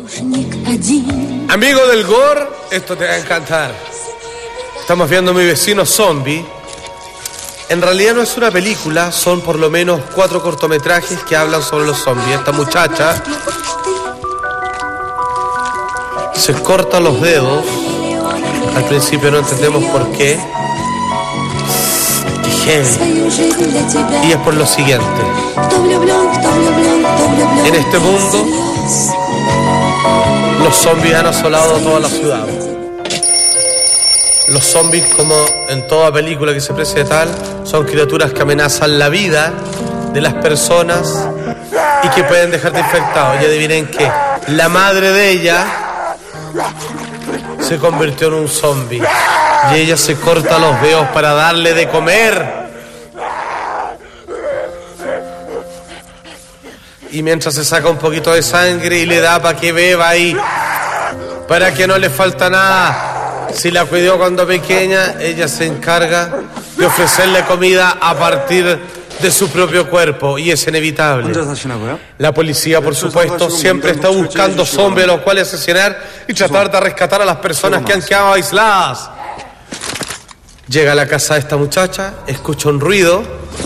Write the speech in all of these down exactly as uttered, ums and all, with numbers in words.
Amigo del gore, esto te va a encantar. Estamos viendo Mi vecino zombie. En realidad no es una película, son por lo menos cuatro cortometrajes que hablan sobre los zombies. Esta muchacha se corta los dedos. Al principio no entendemos por qué. Y es por lo siguiente. En este mundo, los zombies han asolado toda la ciudad. Los zombies, como en toda película que se precie de tal, son criaturas que amenazan la vida de las personas y que pueden dejarte infectado. Y adivinen qué, la madre de ella se convirtió en un zombie y ella se corta los dedos para darle de comer. Y mientras se saca un poquito de sangre y le da para que beba ahí, para que no le falta nada. Si la cuidó cuando pequeña, ella se encarga de ofrecerle comida a partir de su propio cuerpo, y es inevitable. La policía, por supuesto, siempre está buscando zombies a los cuales asesinar y tratar de rescatar a las personas que han quedado aisladas. Llega a la casa de esta muchacha, escucha un ruido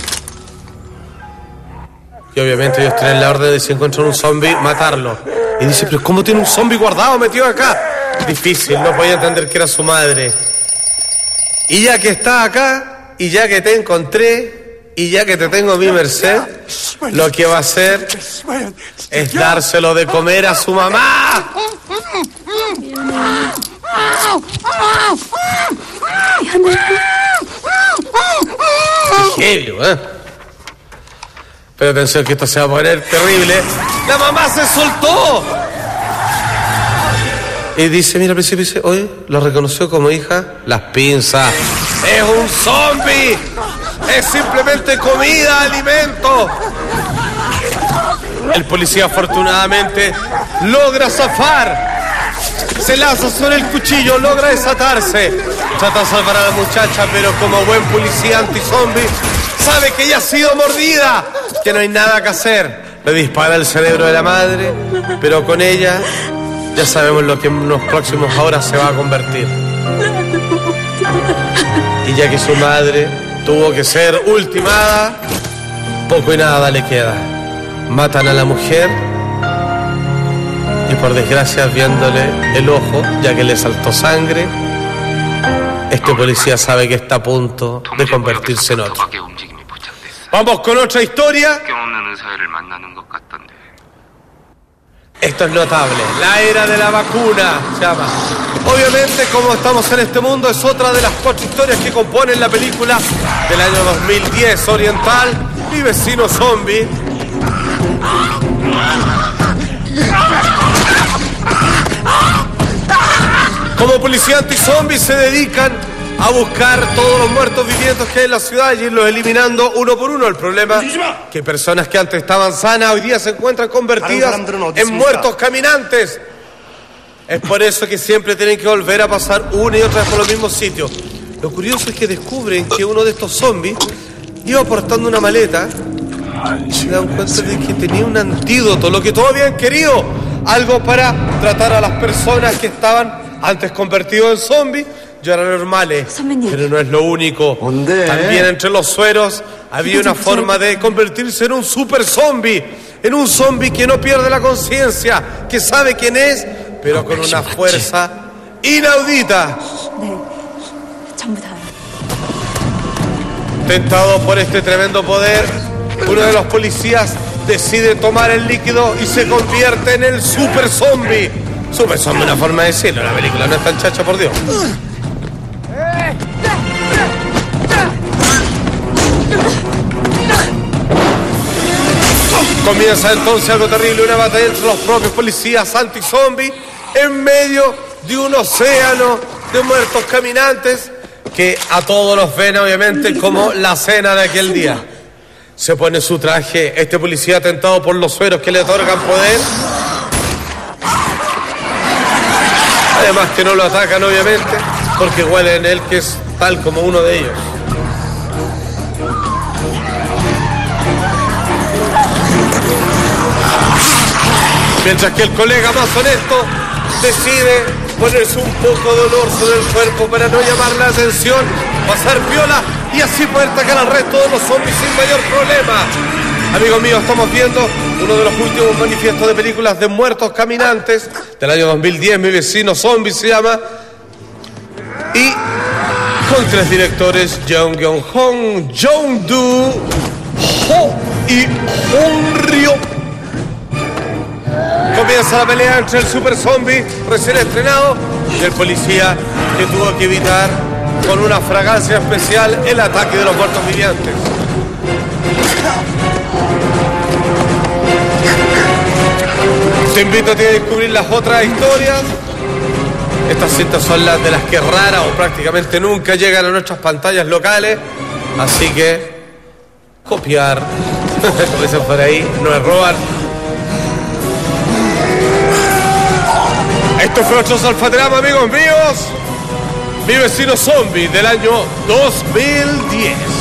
y obviamente ellos tienen la orden de, si encuentran un zombie, matarlo. Y dice, pero ¿cómo tiene un zombie guardado, metido acá? Difícil, no podía entender que era su madre. Y ya que está acá, y ya que te encontré, y ya que te tengo a mi merced, lo que va a hacer es dárselo de comer a su mamá. Qué genio, ¿eh? Pero atención que esto se va a poner terrible. ¡La mamá se soltó! Y dice, mira, al principio dice, oye, lo reconoció como hija. Las pinzas. ¡Es un zombie! ¡Es simplemente comida, alimento! El policía afortunadamente logra zafar. Se lanza sobre el cuchillo, logra desatarse. Trata de salvar a la muchacha, pero como buen policía anti-zombie, sabe que ella ha sido mordida, que no hay nada que hacer. Le dispara el cerebro de la madre, pero con ella ya sabemos lo que en unos próximos horas se va a convertir. Y ya que su madre tuvo que ser ultimada, poco y nada le queda. Matan a la mujer y por desgracia, viéndole el ojo, ya que le saltó sangre, este policía sabe que está a punto de convertirse en otro. Vamos con otra historia. Esto es notable. La era de la vacuna se llama. Obviamente, como estamos en este mundo, es otra de las cuatro historias que componen la película del año dos mil diez oriental, Mi vecino zombie. Como policía anti-zombie se dedican a buscar todos los muertos vivientes que hay en la ciudad y irlos eliminando uno por uno. El problema es que personas que antes estaban sanas hoy día se encuentran convertidas en muertos caminantes. Es por eso que siempre tienen que volver a pasar una y otra vez por los mismos sitios. Lo curioso es que descubren que uno de estos zombies iba portando una maleta y se dan cuenta de que tenía un antídoto, lo que todos habían querido, algo para tratar a las personas que estaban antes convertidos en zombies. Ya eran normales, pero no es lo único. También entre los sueros había una forma de convertirse en un super zombie, en un zombie que no pierde la conciencia, que sabe quién es, pero con una fuerza inaudita. Tentado por este tremendo poder, uno de los policías decide tomar el líquido y se convierte en el super zombie. Super zombie, una forma de decirlo, la película no es tan chacha, por Dios. Comienza entonces algo terrible, una batalla entre los propios policías anti-zombie en medio de un océano de muertos caminantes que a todos los ven obviamente como la cena de aquel día. Se pone su traje este policía tentado por los sueros que le otorgan poder. Además que no lo atacan obviamente porque huele en él que es tal como uno de ellos. Mientras que el colega más honesto decide ponerse un poco de olor sobre el cuerpo para no llamar la atención, pasar piola y así poder atacar al resto de los zombies sin mayor problema. Amigos míos, estamos viendo uno de los últimos manifiestos de películas de muertos caminantes del año dos mil diez, Mi vecino zombie se llama, y con tres directores, Jung Kyung-hong, Jong Do Ho y Hong Ryo. Comienza la pelea entre el super zombie recién estrenado y el policía que tuvo que evitar con una fragancia especial el ataque de los muertos vivientes. Te invito a ti a descubrir las otras historias. Estas cintas son las de las que rara o prácticamente nunca llegan a nuestras pantallas locales, así que copiar, como dicen por ahí, no es robar. Esto fue nuestro Zolfaterama, amigos míos. Mi vecino zombie del año dos mil diez.